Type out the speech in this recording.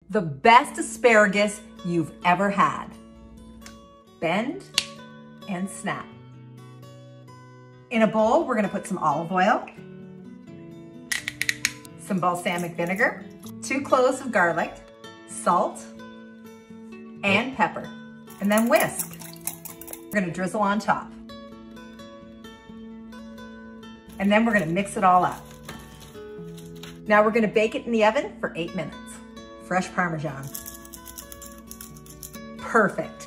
the best asparagus you've ever had. Bend and snap. In a bowl, we're gonna put some olive oil, some balsamic vinegar, 2 cloves of garlic, salt, and pepper, and then whisk. We're gonna drizzle on top. And then we're gonna mix it all up. Now we're gonna bake it in the oven for 8 minutes. Fresh Parmesan. Perfect.